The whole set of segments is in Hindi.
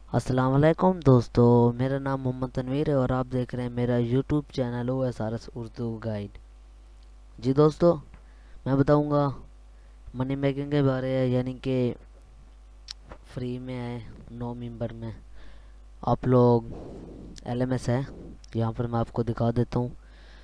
अस्सलाम वालेकुम दोस्तों, मेरा नाम मोहम्मद तनवीर है और आप देख रहे हैं मेरा YouTube channel OSRS Urdu guide. जी दोस्तों, मैं बताऊंगा मनी मेकिंग के बारे में, यानी कि फ्री में है 9 मेंबर में। आप लोग LMS है, यहाँ पर मैं आपको दिखा देता हूँ।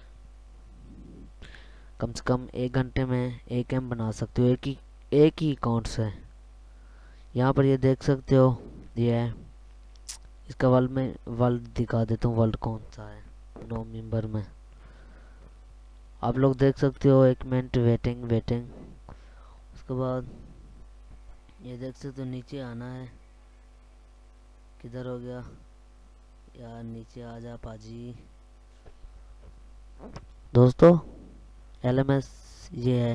कम से कम 1 घंटे में 1M बना सकते हो एक ही अकाउंट से। यहाँ पर ये देख सकते हो, ये है। इसका वर्ल्ड दिखा देता हूँ, वर्ल्ड कौन सा है 9 मेंबर में। आप लोग देख सकते हो, 1 मिनट वेटिंग वेटिंग। उसके बाद ये देख सकते हो, नीचे आना है। किधर हो गया यार, नीचे आ जा पाजी। दोस्तों, LMS ये है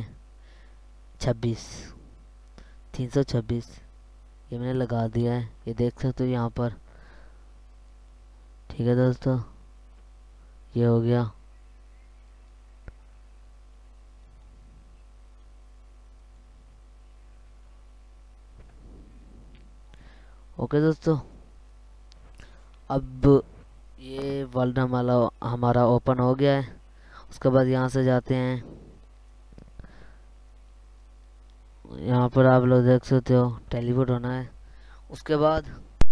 326 ये मैंने लगा दिया है, ये देख सकते हो यहाँ पर। ठीक है दोस्तों, ये हो गया। ओके दोस्तों, अब ये वर्ल्ड हमारा ओपन हो गया है। उसके बाद यहाँ से जाते हैं, यहाँ पर आप लोग देख सकते हो टेलीपोर्ट होना है। उसके बाद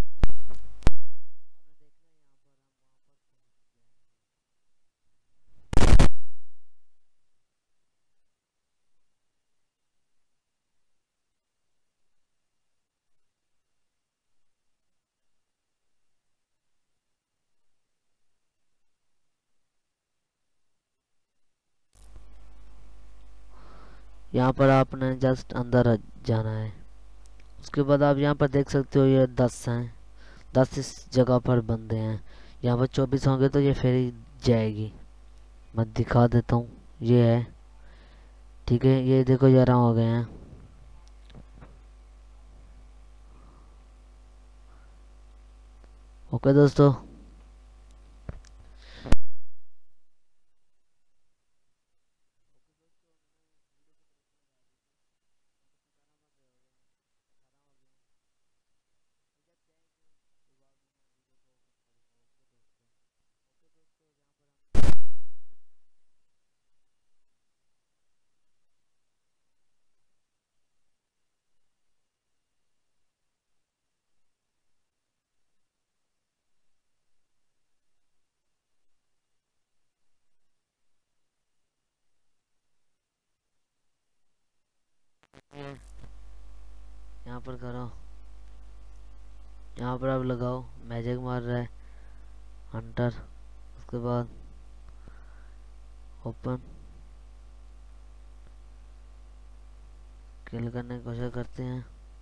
यहाँ पर आपने जस्ट अंदर जाना है। उसके बाद आप यहाँ पर देख सकते हो, ये 10 हैं। 10 इस जगह पर बंदे हैं। यहाँ पर 24 होंगे तो ये फेरी जाएगी। मैं दिखा देता हूँ, ये है। ठीक है, ये देखो 11 हो गए हैं। ओके दोस्तों, यहाँ पर करो, यहाँ पर आप लगाओ। मैजिक मार रहा है हंटर। उसके बाद ओपन किल करने की कोशिश करते हैं।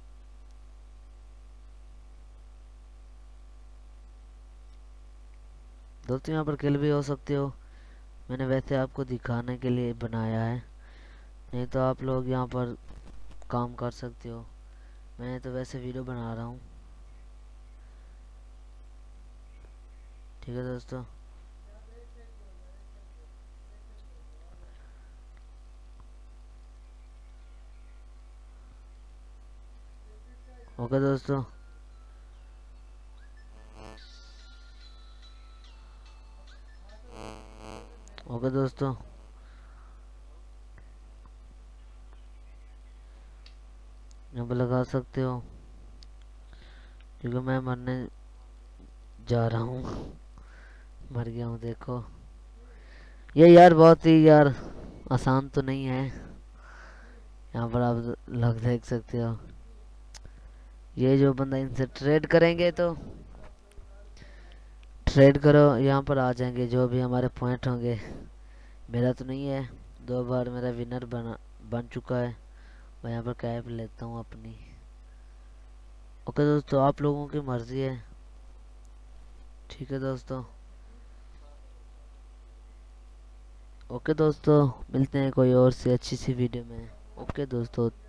दोस्तों, यहाँ पर किल भी हो सकते हो। मैंने वैसे आपको दिखाने के लिए बनाया है, नहीं तो आप लोग यहाँ पर काम कर सकते हो। मैं तो वैसे वीडियो बना रहा हूँ। ठीक है दोस्तों, ओके दोस्तों, ओके दोस्तों, यहाँ पर लगा सकते हो, क्योंकि मैं मरने जा रहा हूँ। मर गया हूँ देखो। ये यार बहुत ही यार आसान तो नहीं है। यहाँ पर आप लोग देख सकते हो, ये जो बंदा इनसे ट्रेड करेंगे तो ट्रेड करो, यहाँ पर आ जाएंगे जो भी हमारे पॉइंट होंगे। मेरा तो नहीं है, 2 बार मेरा विनर बन चुका है। मैं यहाँ पर कैप लेता हूँ अपनी। ओके दोस्तों, आप लोगों की मर्जी है। ठीक है दोस्तों, ओके दोस्तों, मिलते हैं कोई और सी अच्छी सी वीडियो में। ओके दोस्तों।